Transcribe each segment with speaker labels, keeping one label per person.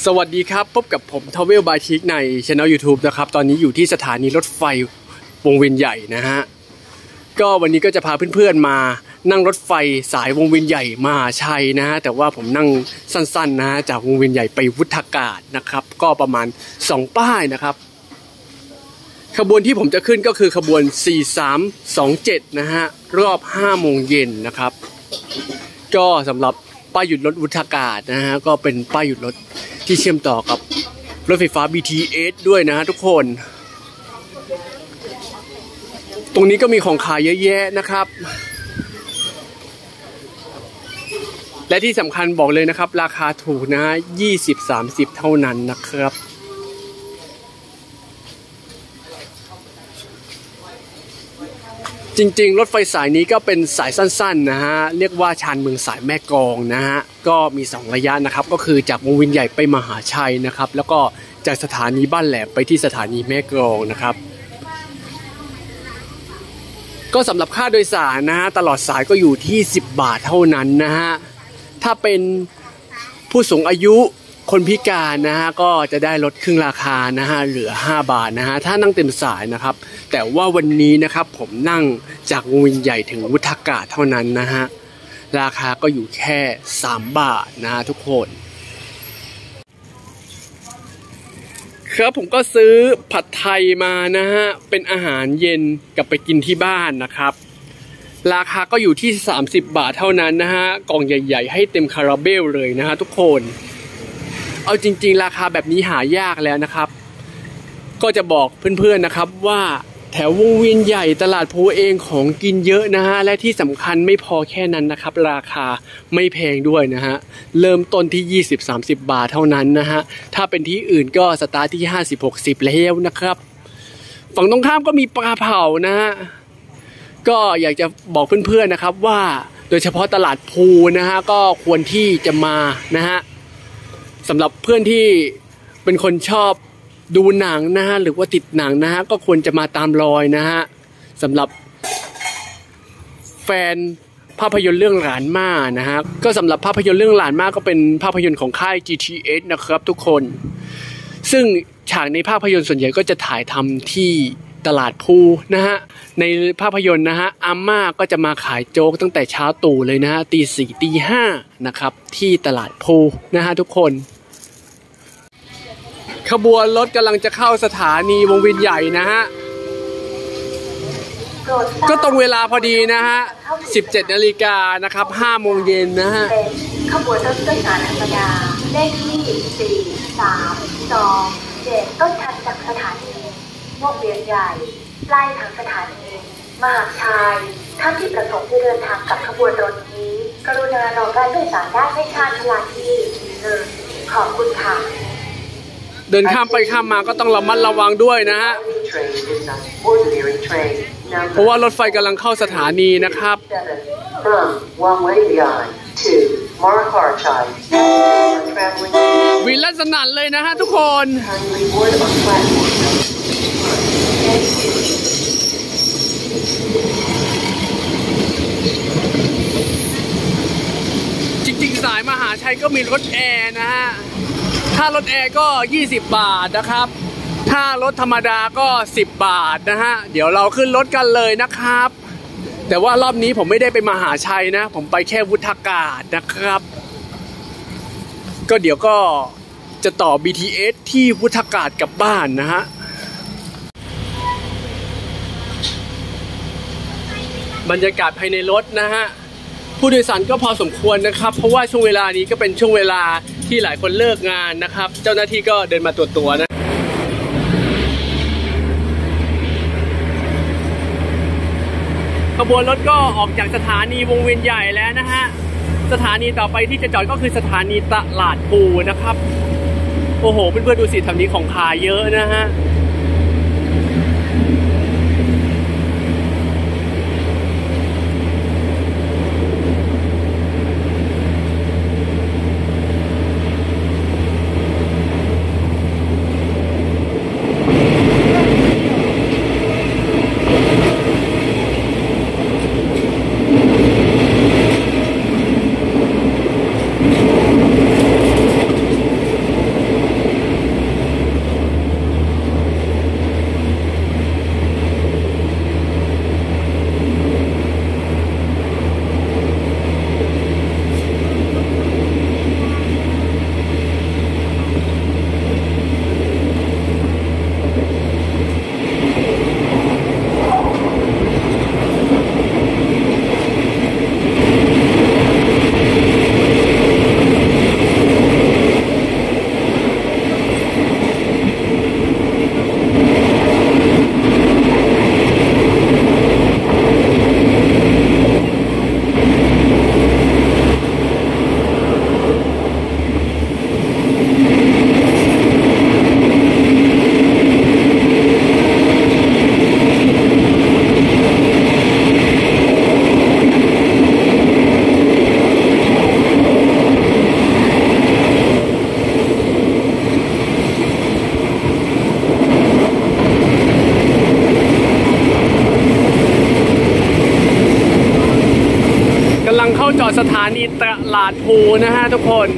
Speaker 1: สวัสดีครับพบกับผมทาวเวลบายทิกใน Channel YouTube นะครับตอนนี้อยู่ที่สถานีรถไฟวงเวียนใหญ่นะฮะก็วันนี้ก็จะพาเพื่อนๆมานั่งรถไฟสายวงเวียนใหญ่มหาชัยนะฮะแต่ว่าผมนั่งสั้นๆนะฮะจากวงเวียนใหญ่ไปวุฒากาศนะครับก็ประมาณ2ป้ายนะครับขบวนที่ผมจะขึ้นก็คือขบวน4327นะฮะรอบ5โมงเย็นนะครับก็สำหรับป้ายหยุดรถวุฒากาศนะฮะก็เป็นป้ายหยุดรถที่เชื่อมต่อกับรถไฟฟ้า BTS ด้วยนะฮะทุกคนตรงนี้ก็มีของขายเยอะแยะนะครับและที่สำคัญบอกเลยนะครับราคาถูกนะ20-30เท่านั้นนะครับจริงๆรถไฟสายนี้ก็เป็นสายสั้นๆนะฮะเรียกว่าชานเมืองสายแม่กลองนะฮะก็มี2ระยะนะครับก็คือจากวงเวียนใหญ่ไปมหาชัยนะครับแล้วก็จากสถานีบ้านแหลมไปที่สถานีแม่กลองนะครับก็สำหรับค่าโดยสารนะฮะตลอดสายก็อยู่ที่10 บาทเท่านั้นนะฮะถ้าเป็นผู้สูงอายุคนพิการนะฮะก็จะได้ลดครึ่งราคานะฮะเหลือ5 บาทนะฮะถ้านั่งเต็มสายนะครับแต่ว่าวันนี้นะครับผมนั่งจากวงเวียนใหญ่ถึงวุฒากาศเท่านั้นนะฮะราคาก็อยู่แค่3 บาทนะฮะทุกคนครับผมก็ซื้อผัดไทยมานะฮะเป็นอาหารเย็นกลับไปกินที่บ้านนะครับราคาก็อยู่ที่30 บาทเท่านั้นนะฮะกล่องใหญ่ๆให้เต็มคาราเบลเลยนะฮะทุกคนเอาจริงๆราคาแบบนี้หายากแล้วนะครับก็จะบอกเพื่อนๆนะครับว่าแถววงเวียนใหญ่ตลาดพลูเองของกินเยอะนะฮะและที่สำคัญไม่พอแค่นั้นนะครับราคาไม่แพงด้วยนะฮะเริ่มต้นที่20-30 บาทเท่านั้นนะฮะถ้าเป็นที่อื่นก็สตาร์ทที่50-60แล้วนะครับฝั่งตรงข้ามก็มีปลาเผานะฮะก็อยากจะบอกเพื่อนๆนะครับว่าโดยเฉพาะตลาดพลูนะฮะก็ควรที่จะมานะฮะสำหรับเพื่อนที่เป็นคนชอบดูหนังนะฮะหรือว่าติดหนังนะฮะก็ควรจะมาตามรอยนะฮะสำหรับแฟนภาพยนตร์เรื่องหลานม่านะฮะก็สำหรับภาพยนตร์เรื่องหลานม่าก็เป็นภาพยนตร์ของค่าย GTS นะครับทุกคนซึ่งฉากในภาพยนตร์ส่วนใหญ่ก็จะถ่ายทำที่ตลาดพลูนะฮะในภาพยนตร์นะฮะอาม่าก็จะมาขายโจ๊กตั้งแต่เช้าตู่เลยนะฮะตี 4 ตี 5นะครับที่ตลาดพลูนะฮะทุกคนขบวนรถกำลังจะเข้าสถานีวงเวียนใหญ่นะฮะก็ตรงเวลาพอดีนะฮะ 17 นาฬิกานะครับ5 โมงเย็นนะฮะ
Speaker 2: ขบวนรถโดยสารธรรมดาเลขที่4327ต้นทางจากสถานีวงเวียนใหญ่ปลายทางสถานีมหาชัยท่านที่ประสงค์จะเดินทางกับขบวนรถนี้กรุณารอการโดยสารได้ไม่ชาญชลาที่1ขอบคุณค่ะ
Speaker 1: เดินข้ามไปข้ามมาก็ต้องระมัดระวังด้วยนะฮะเพราะว่ารถไฟกำลังเข้าสถานีนะครับวินลั่นสนั่นเลยนะฮะทุกคนจริงๆสายมหาชัยก็มีรถแอร์นะฮะถ้ารถแอร์ก็20 บาทนะครับถ้ารถธรรมดาก็10 บาทนะฮะเดี๋ยวเราขึ้นรถกันเลยนะครับแต่ว่ารอบนี้ผมไม่ได้ไปมหาชัยนะผมไปแค่วุฒากาศนะครับก็เดี๋ยวก็จะต่อ BTS ที่วุฒากาศกลับบ้านนะฮะบรรยากาศภายในรถนะฮะผู้โดยสารก็พอสมควรนะครับเพราะว่าช่วงเวลานี้ก็เป็นช่วงเวลาที่หลายคนเลิกงานนะครับเจ้าหน้าที่ก็เดินมาตรวจตัวนะขบวนรถก็ออกจากสถานีวงเวียนใหญ่แล้วนะฮะสถานีต่อไปที่จะจอดก็คือสถานีตลาดพลูนะครับโอ้โหเพื่อนๆดูสิแถวนี้ของขายเยอะนะฮะาดพลูนะฮะทุกคน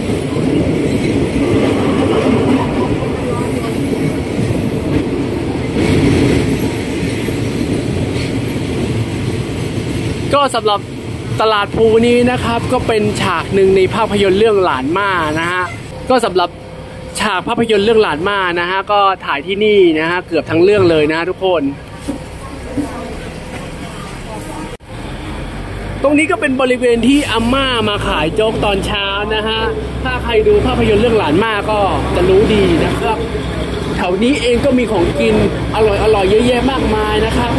Speaker 1: ก็สำหรับตลาดพลูนี้นะครับก็เป็นฉากหนึ่งในภาพยนตร์เรื่องหลานม่านะฮะก็สำหรับฉากภาพยนตร์เรื่องหลานม่านะฮะก็ถ่ายที่นี่นะฮะเกือบทั้งเรื่องเลยนะทุกคนตรงนี้ก็เป็นบริเวณที่อาม่ามาขายโจ๊กตอนเช้านะฮะถ้าใครดูภาพยนตร์เรื่องหลานม่าก็จะรู้ดีนะครับแถวนี้เองก็มีของกินอร่อยเยอะแยะมากมายนะครับ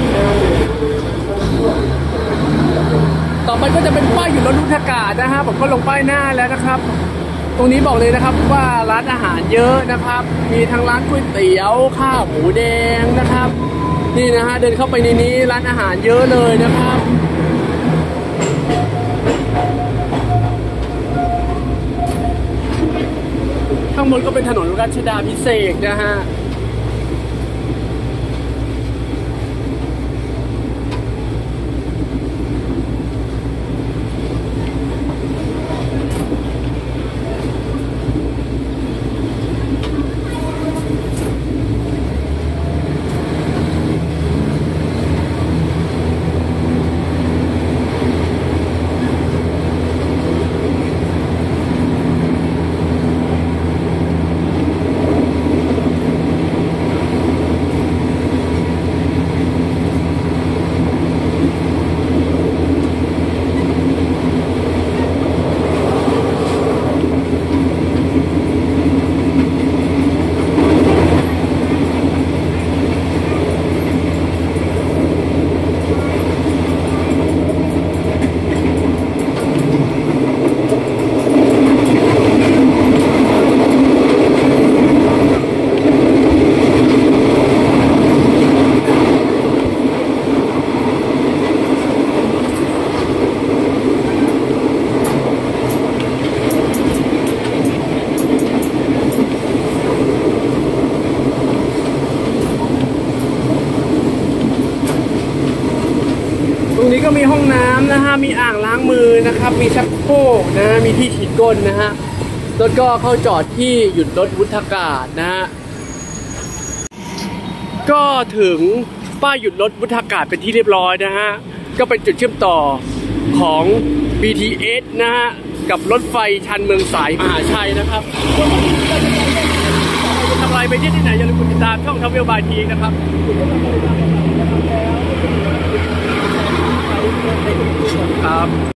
Speaker 1: ต่อไปก็จะเป็นป้ายอยู่รถวุฒากาศนะฮะผมก็ลงป้ายหน้าแล้วนะครับตรงนี้บอกเลยนะครับว่าร้านอาหารเยอะนะครับมีทั้งร้านก๋วยเตี๋ยวข้าวหมูแดงนะครับนี่นะฮะเดินเข้าไปในนี้ร้านอาหารเยอะเลยนะครับข้างบนก็เป็นถนนรัชดาภิเษกนะฮะตรงนี้ก็มีห้องน้ำนะฮะมีอ่างล้างมือนะครับมีชักโครกนะฮะมีที่ฉีดก้นนะฮะรถก็เข้าจอดที่หยุดรถวุฒากาศนะฮะก็ถึงป้ายหยุดรถวุฒากาศเป็นที่เรียบร้อยนะฮะก็เป็นจุดเชื่อมต่อของ BTS นะฮะกับรถไฟชานเมืองสายมหาชัยนะครับจะทำอะไรไปที่ไหนอย่าลืมกดติดตามช่องTravel by TXนะครับครับ